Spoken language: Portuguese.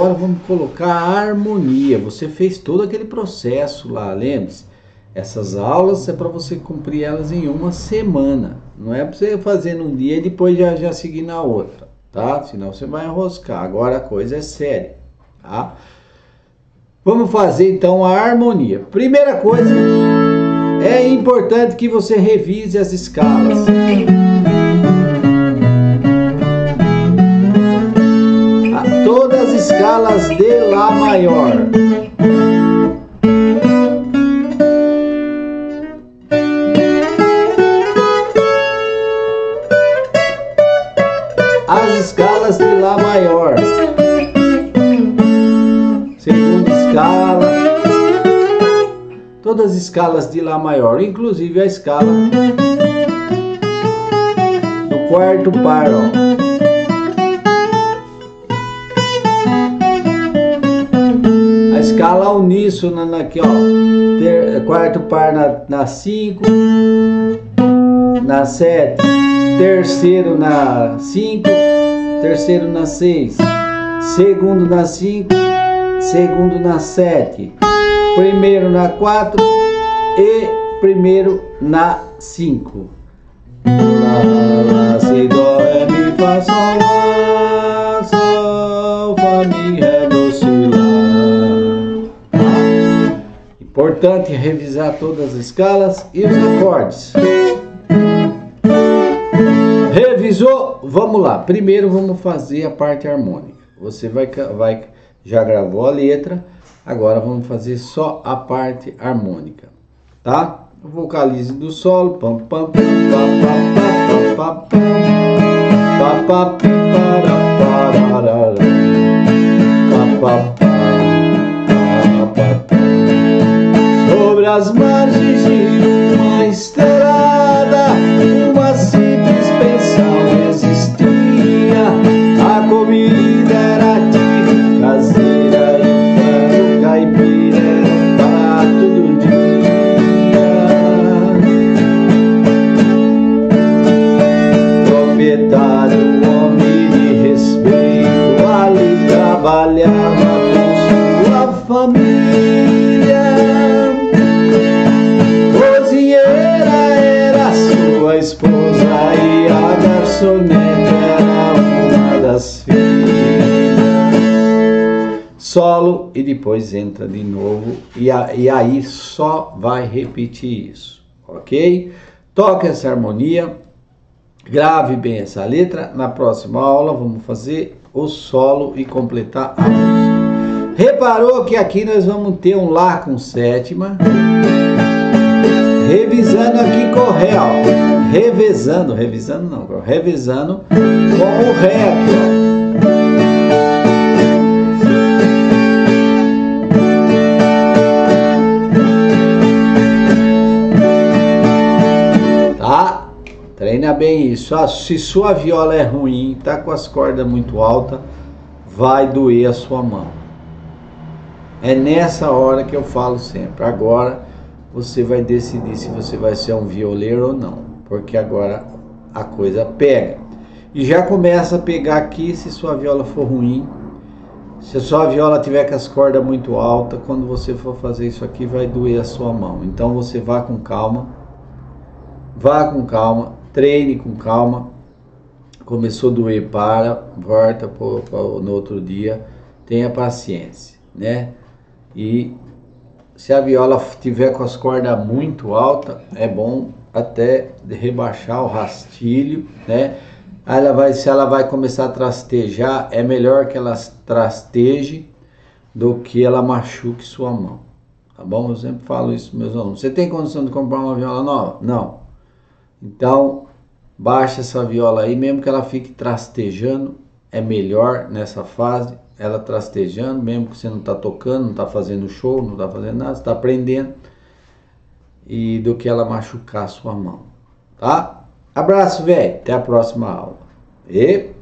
agora vamos colocar a harmonia. Você fez todo aquele processo lá, lembre-se. Essas aulas é para você cumprir elas em uma semana. Não é para você fazer num dia e depois já seguir na outra, tá? Senão você vai enroscar. Agora a coisa é séria, tá? Vamos fazer então a harmonia. Primeira coisa, é importante que você revise as escalas. Todas as escalas de Lá maior. As escalas de Lá maior. Segunda escala. Todas as escalas de Lá maior, inclusive a escala do quarto par, ó. A escala uníssona aqui, ó. Quarto par na 5, na 7, terceiro na 5, terceiro na 6, segundo na 5, segundo na 7, primeiro na 4 e primeiro na 5. Lá, lá, si, dó, ré, mi, fá, sol, lá, sol, fá, mi, ré, dó, si, lá. Importante revisar todas as escalas e os acordes. Revisou? Vamos lá. Primeiro vamos fazer a parte harmônica. Você já gravou a letra. Agora vamos fazer só a parte harmônica, tá? Vocalize do solo. Pam pam pam pam pam pam pam pam. Sobre as margens de uma estrada, uma simples pensão existia. A comida era típica, caseira e frango caipira era prato do dia. Proprietário, homem de respeito, ali trabalhava com sua família. Sua esposa e a garçonete era uma das filhas. Solo e depois entra de novo e aí só vai repetir isso, ok? Toque essa harmonia, grave bem essa letra. Na próxima aula vamos fazer o solo e completar a música. Reparou que aqui nós vamos ter um Lá com sétima. Revisando aqui com o Ré, ó. Revezando com o Ré aqui, ó. Tá? Treina bem isso. Se sua viola é ruim, tá com as cordas muito altas, vai doer a sua mão. É nessa hora que eu falo sempre. Agora você vai decidir se você vai ser um violeiro ou não, porque agora a coisa pega. E já começa a pegar aqui se sua viola for ruim. Se a sua viola tiver com as cordas muito altas, quando você for fazer isso aqui vai doer a sua mão. Então você vá com calma, treine com calma. Começou a doer, volta no outro dia, tenha paciência, né? E se a viola tiver com as cordas muito altas, é bom até rebaixar o rastilho, né? Se ela vai começar a trastejar, é melhor que ela trasteje do que ela machuque sua mão, tá bom? Eu sempre falo isso para meus alunos. Você tem condição de comprar uma viola nova? Não. Então, baixa essa viola aí, mesmo que ela fique trastejando, é melhor nessa fase ela trastejando, mesmo que você não está tocando, não está fazendo show, não está fazendo nada, você está aprendendo, e do que ela machucar a sua mão, tá? Abraço, velho, até a próxima aula. E...